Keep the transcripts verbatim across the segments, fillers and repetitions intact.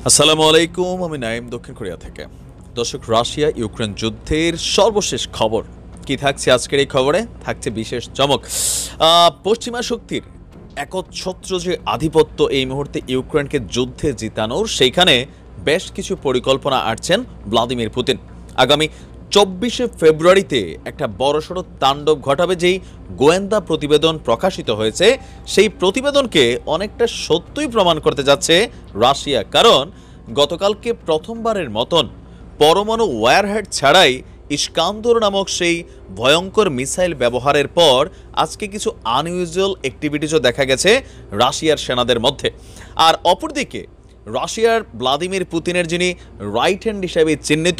আসসালামু আলাইকুম, আমি নাইম দক্ষিণ কোরিয়া থেকে। দর্শক, রাশিয়া ইউক্রেন যুদ্ধের সর্বশেষ খবর কি থাকছে আজকের এই খবরে? থাকছে বিশেষ চমক। পশ্চিমা শক্তির একচ্ছত্র যে আধিপত্য এই মুহূর্তে ইউক্রেনকে যুদ্ধে জিতানোর, সেইখানে বেশ কিছু পরিকল্পনা আঁটছেন ভ্লাদিমির পুতিন। আগামী চব্বিশে ফেব্রুয়ারিতে একটা বড়সড় তাণ্ডব ঘটাবে যেই গোয়েন্দা প্রতিবেদন প্রকাশিত হয়েছে, সেই প্রতিবেদনকে অনেকটা সত্যই প্রমাণ করতে যাচ্ছে রাশিয়া। কারণ গতকালকে প্রথমবারের মতন পরমাণু ওয়ারহেড ছাড়াই ইস্কান্দর নামক সেই ভয়ঙ্কর মিসাইল ব্যবহারের পর আজকে কিছু আনইউজুয়াল অ্যাক্টিভিটিসও দেখা গেছে রাশিয়ার সেনাদের মধ্যে। আর অপরদিকে রাশিয়ার ভ্লাদিমির পুতিনের যিনি রাইট হ্যান্ড হিসেবে চিহ্নিত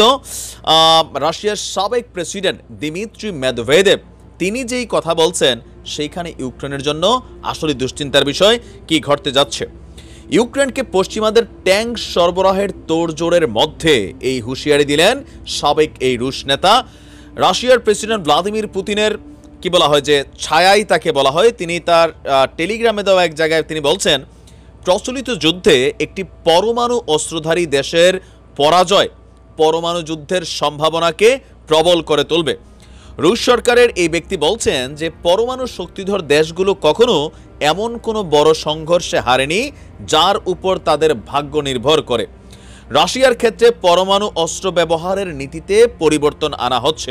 রাশিয়ার সাবেক প্রেসিডেন্ট দিমিত্রি মেদভেদেভ, তিনি যেই কথা বলছেন সেইখানে ইউক্রেনের জন্য আসলে দুশ্চিন্তার বিষয়। কি ঘটতে যাচ্ছে? ইউক্রেনকে পশ্চিমাদের ট্যাঙ্ক সরবরাহের তোড়জোড়ের মধ্যে এই হুঁশিয়ারি দিলেন সাবেক এই রুশ নেতা। রাশিয়ার প্রেসিডেন্ট ভ্লাদিমির পুতিনের কি বলা হয়, যে ছায়াই তাকে বলা হয়। তিনি তার টেলিগ্রামে দেওয়া এক জায়গায় তিনি বলছেন, প্রচলিত যুদ্ধে একটি পরমাণু অস্ত্রধারী দেশের পরাজয় পরমাণু যুদ্ধের সম্ভাবনাকে প্রবল করে তুলবে। রুশ সরকারের এই ব্যক্তি বলছেন যে পরমাণু শক্তিধর দেশগুলো কখনো এমন কোনো বড় সংঘর্ষে হারেনি যার উপর তাদের ভাগ্য নির্ভর করে। রাশিয়ার ক্ষেত্রে পরমাণু অস্ত্র ব্যবহারের নীতিতে পরিবর্তন আনা হচ্ছে।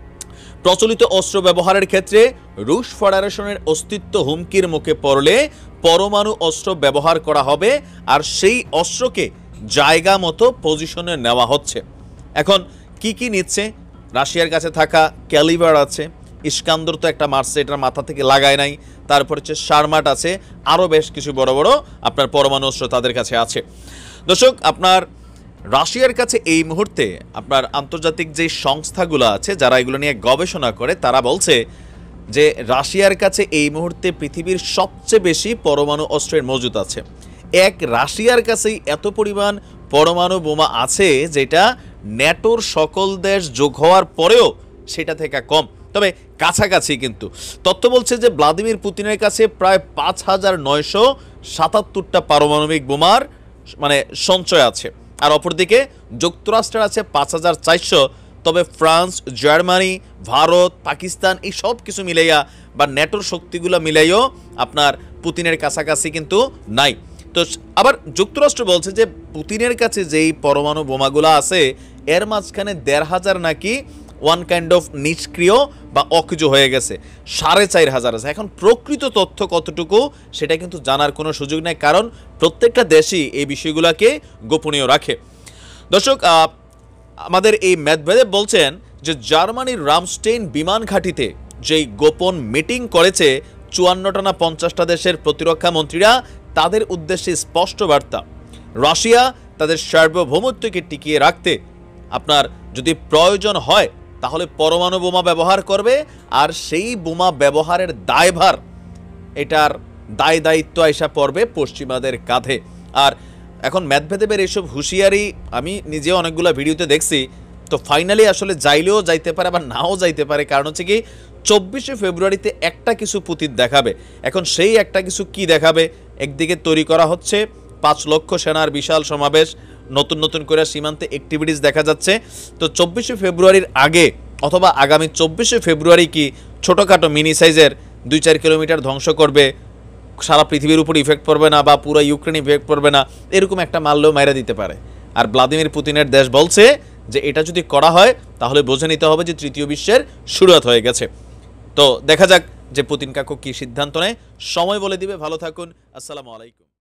প্রচলিত অস্ত্র ব্যবহারের ক্ষেত্রে রুশ ফেডারেশনের অস্তিত্ব হুমকির মুখে পড়লে পরমাণু অস্ত্র ব্যবহার করা হবে, আর সেই অস্ত্রকে জায়গা মতো পজিশনে নেওয়া হচ্ছে। এখন কি কি নিচ্ছে? রাশিয়ার কাছে থাকা ক্যালিবার আছে, ইস্কান্দর তো একটা মারছে, এটার মাথা থেকে লাগায় নাই। তারপর হচ্ছে শারমাট আছে, আরও বেশ কিছু বড় বড় আপনার পরমাণু অস্ত্র তাদের কাছে আছে। দর্শক, আপনার রাশিয়ার কাছে এই মুহূর্তে আপনার আন্তর্জাতিক যে সংস্থাগুলো আছে যারা এগুলো নিয়ে গবেষণা করে, তারা বলছে যে রাশিয়ার কাছে এই মুহূর্তে পৃথিবীর সবচেয়ে বেশি পরমাণু অস্ত্রের মজুদ আছে। এক রাশিয়ার কাছেই এত পরিমাণ পরমাণু বোমা আছে যেটা ন্যাটোর সকল দেশ যোগ হওয়ার পরেও সেটা থেকে কম, তবে কাছাকাছি। কিন্তু তথ্য বলছে যে ভ্লাদিমির পুতিনের কাছে প্রায় পাঁচ হাজার নয়শো সাতাত্তরটা পারমাণবিক বোমার মানে সঞ্চয় আছে। আর অপরদিকে যুক্তরাষ্ট্রের আছে পাঁচ হাজার চারশো। তবে ফ্রান্স, জার্মানি, ভারত, পাকিস্তান এই সব কিছু মিলাইয়া বা ন্যাটোর শক্তিগুলো মিলাইও আপনার পুতিনের কাছাকাছি কিন্তু নাই। তো আবার যুক্তরাষ্ট্র বলছে যে পুতিনের কাছে যেই পরমাণু বোমাগুলো আছে এর মাঝখানে দেড় হাজার নাকি ওয়ান কাইন্ড অফ নিষ্ক্রিয় বা অকেজো হয়ে গেছে, সাড়ে চার হাজার আছে। এখন প্রকৃত তথ্য কতটুকু সেটা কিন্তু জানার কোনো সুযোগ নেই, কারণ প্রত্যেকটা দেশই এই বিষয়গুলোকে গোপনীয় রাখে। দর্শক, আমাদের এই মেদভেদেভ বলছেন যে জার্মানির রামস্টেইন বিমান ঘাঁটিতে যেই গোপন মিটিং করেছে চুয়ান্নটা না পঞ্চাশটা দেশের প্রতিরক্ষা মন্ত্রীরা, তাদের উদ্দেশ্যে স্পষ্ট বার্তা, রাশিয়া তাদের সার্বভৌমত্বকে টিকিয়ে রাখতে আপনার যদি প্রয়োজন হয় তাহলে পরমাণু বোমা ব্যবহার করবে, আর সেই বোমা ব্যবহারের দায়ভার, এটার দায় দায়িত্ব আইসা পড়বে পশ্চিমাদের কাঁধে। আর এখন মেদভেদেবের এইসব হুঁশিয়ারি আমি নিজে অনেকগুলো ভিডিওতে দেখছি, তো ফাইনালি আসলে যাইলেও যাইতে পারে আবার নাও যাইতে পারে। কারণ হচ্ছে কি, চব্বিশে ফেব্রুয়ারিতে একটা কিছু পুতিন দেখাবে। এখন সেই একটা কিছু কি দেখাবে? একদিকে তৈরি করা হচ্ছে পাঁচ লক্ষ সেনার বিশাল সমাবেশ, নতুন নতুন করে সীমান্তে অ্যাক্টিভিটিস দেখা যাচ্ছে। তো চব্বিশে ফেব্রুয়ারির আগে অথবা আগামী চব্বিশে ফেব্রুয়ারি কি ছোটোখাটো মিনি সাইজের দুই চার কিলোমিটার ধ্বংস করবে, সারা পৃথিবীর উপর ইফেক্ট পড়বে না বা পুরো ইউক্রেন ইফেক্ট পড়বে না, এরকম একটা মারলেও মাইরা দিতে পারে। আর ভ্লাদিমির পুতিনের দেশ বলছে যে এটা যদি করা হয় তাহলে বুঝে নিতে হবে যে তৃতীয় বিশ্বের শুরুয়াত হয়ে গেছে। তো দেখা যাক যে পুতিন কাকু কি সিদ্ধান্ত নেয়, সময় বলে দিবে। ভালো থাকুন, আসসালামু আলাইকুম।